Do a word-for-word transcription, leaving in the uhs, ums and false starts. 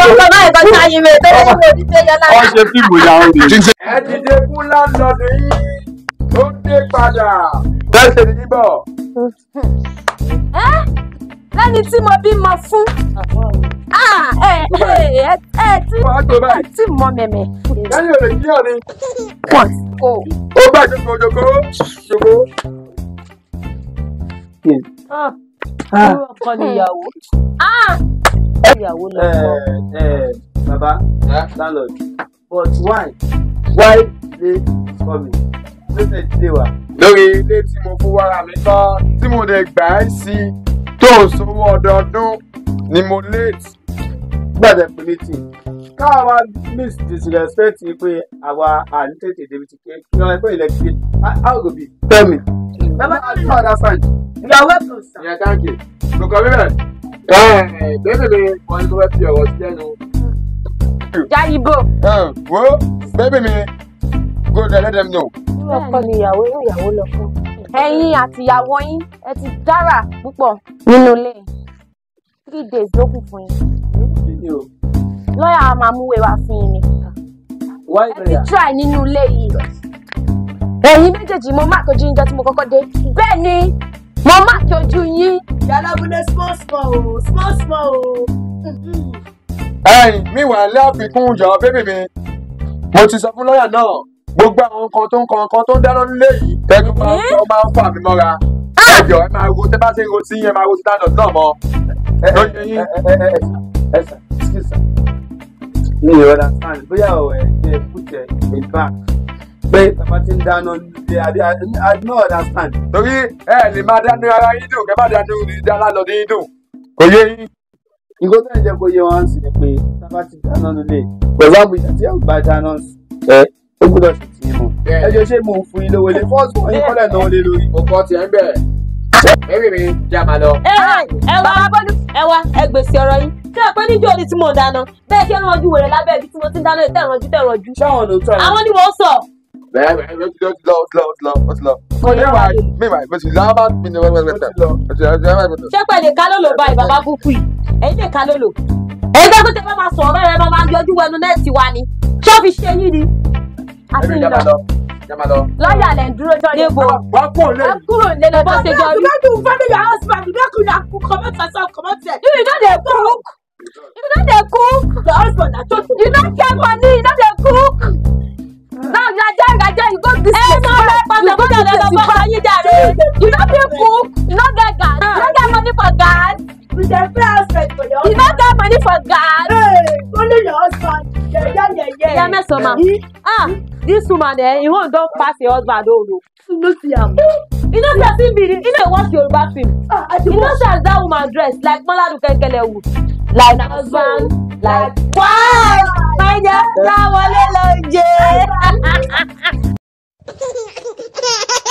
Ọkọ̀ náà ẹ̀kọ́ ṣáyé mi tó ń wò ní tẹ́yọ lára. Wọ́n ṣe fíìmù ìyá òde. Ẹ dìde fún láńlọ́ọ̀dù yìí. Ó dé padà. Bẹ́ẹ̀ ṣe ní bọ̀. Ẹ́ lẹ́ni tí mo bímọ fún. Ẹ ẹ ẹ tí ẹ tí mọ mẹ̀mẹ̀. Lẹ́yìn òde kí ọ̀ ni. Pọ̀ o. Ó gbà jókòó jókòó. Jókòó. Ọkọ ni ìyàwó. Ìyàwó lọ. Baba, landlord. But why? Why they coming? Lóṣè tí wà. Lórí ilé tí mo fún wàrà mi tán tí mo lè gbà ẹ́ sí tó sanwó ọdọọdún ni mo late. Gbàdé pé meeting. Káwa miss disrespect pé àwa à ní tètè débi ti ké. Kí wọ́n pẹ́ ilẹ̀ ti ké. How go be? Tell me. Bàbá I don't understand. You are welcome, sir. Yeah, thank you. Gbogbo bíbẹ̀. Ẹ bébè mi wọ́n ní kó fẹ́ fi ọ̀rọ̀ sí lẹ́nu. Jáyìbò. Wo bébè mi go there let them know. Ọkọ ni ìyàwó ìyàwó lọ fún. Ẹ̀yin àti ìyàwó yín ẹ ti dára púpọ̀ nínú ilé. Three days ló kù fún yín. Lọ́yà máa mú wéwà fún yín ni. Ẹ ti try nínú ilé yìí. Ẹ̀yin méjèèjì mo máàkì ojú yín jọ tí mo kọ́kọ́ dé. Bẹ́ẹ̀ ni mo máàkì ojú yín. Yàrá abúlé small small o small small o. Ẹ̀yin mi wà lé àfikún jọ bébè mi. Mo ti sọ fún lọ́yà náà gbogbo àwọn nǹkan tó ń kan nǹkan tó ń dáná nílé yìí. Tẹ́jú máa ń fọ́ máa ń fà mí mọ́ra. Ẹ̀jọ̀ ẹ máa ro tẹ́ bá ṣe ń ro sí yẹn máa ro sí dáná náà mọ́. Lóye yín. Ẹ sà, excuse sir. Mi ò understand bóyá ọ̀ ẹ̀ ṣe put ẹ̀ in back. Pé bàbá ti ń dáná nílé àbí I don't understand. Torí ẹ lè máa dánú ara yín dùn kẹ́ má dánú dáná lọ ní dùn. Kò yé yín. Nǹkan tó ń jẹ́ kó yé wọn sí ni pé bàbá ti dáná nílé. Pẹ̀lú àbújá tí àwọn bá dáná ẹ̀ ó gbọ́dọ̀ sì tì í mọ̀. Ẹ jẹ́ ṣé mo ń fún yín lówó ilé fọ́ọ̀sì wọ̀nyí kọ́lẹ̀ náà lé lórí. Mo kọ́ tiẹ̀ ń bẹ̀. Bébè mi jẹ́ àmà lọ. Ẹ wá ẹ wá ẹ gbèsè ọ̀rọ̀ yín. Ṣé ẹ pé níjọ́ òní tí mò ń dáná? Bẹ́ẹ̀ ṣé ránjú wèrè lábẹ́ ibi tí mo ti ń dáná tẹ̀rànjú tẹ̀rànjú. Ṣáwọn ló tọ́ ẹ. Àwọn ni wọ́n sọ. Bẹ́ẹ̀ bẹ́ẹ̀ bẹ́ẹ̀ ti lọ ti lọ ti lọ ti lọ ti lọ. Mẹ́wàá mẹ́wàá ìbẹ̀sì làwọn mi ni wọ́n wọ́n wọ́n. Ṣé pẹ̀lú kálólò báyìí bàbá kúkú yìí? Ẹ̀yin lè kálólò. Ẹ̀yin tó tẹ fẹ́ máa sọ̀rọ̀ rẹ̀ máa máa yọjú wẹnu nẹ́ẹ̀tì wa ni. Ṣé ó fi ṣe yín ni? Àti ìlọ. Lọ́yà lẹ̀ ń dúró jọ yẹn. Wọ́n kúrò lé. Ẹ kúrò lé lọ bó ṣe jọ rí. You don't family your husband. You don't cook. You comot yourself. Comot there. You no dey cook. You no dey cook. Your husband na church. You no get money. You no dey cook. Now Naija Naija you go this place. Ẹ máa rẹ pàṣẹpàṣẹ lẹ lọ bá ayé jàre. You no fit cook. You no get gas. You no get money for gas. You dey pay husband for your You no get money for gas. Hey, only your husband. Yeah, yeah, yeah, yeah. Yeah, mess up, ma. Ah, this woman there, you won't don't pass your husband, oh no. You no see am. You know say film be, you know watch Yoruba film. Ah, I You know say as that woman dress like Maladu Kenkelewu, like husband, like wife. My dear, now wale lonje.